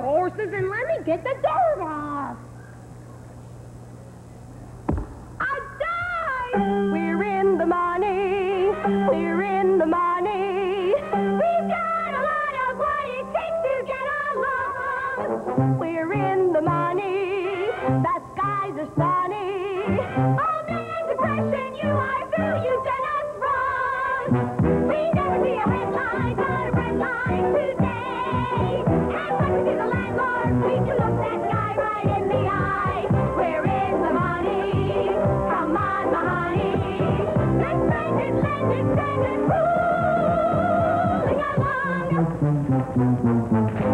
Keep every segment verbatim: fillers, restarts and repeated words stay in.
horses and let me get the dirt off. I died! We're in the money. We're in the money. We've got a lot of what it takes to get along. We're in the money. The skies are sunny. Oh, man, depression, you are through. You've done us wrong. We never see a headline, but a red line today. And when we see the landlord, we can look that guy right in the eye. We're in the money. Come on, my honey. Let's spend it, lend it, spend it, rolling along.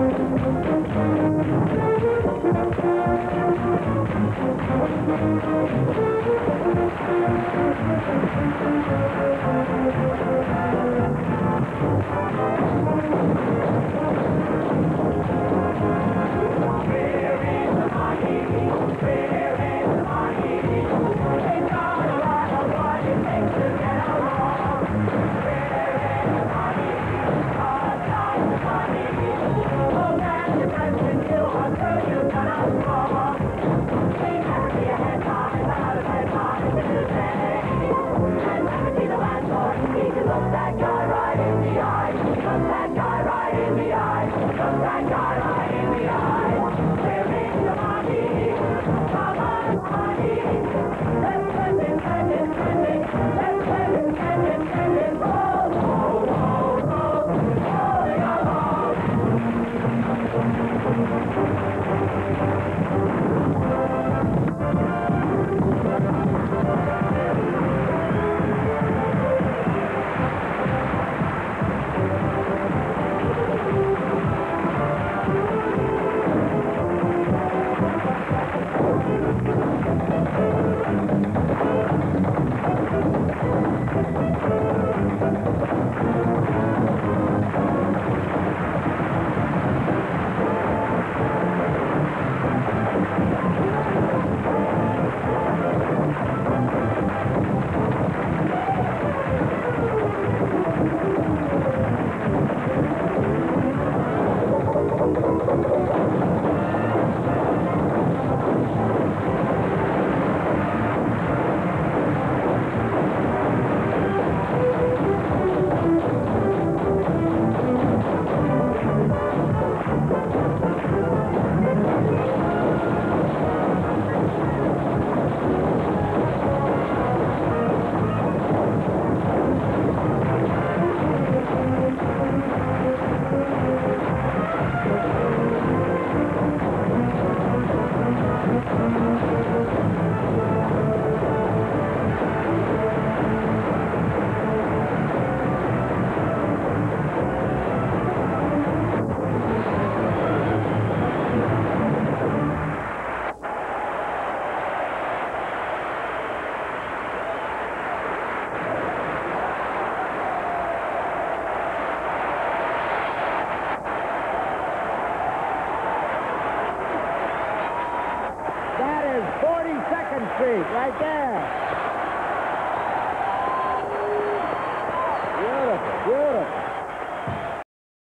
Right there. Beautiful, beautiful.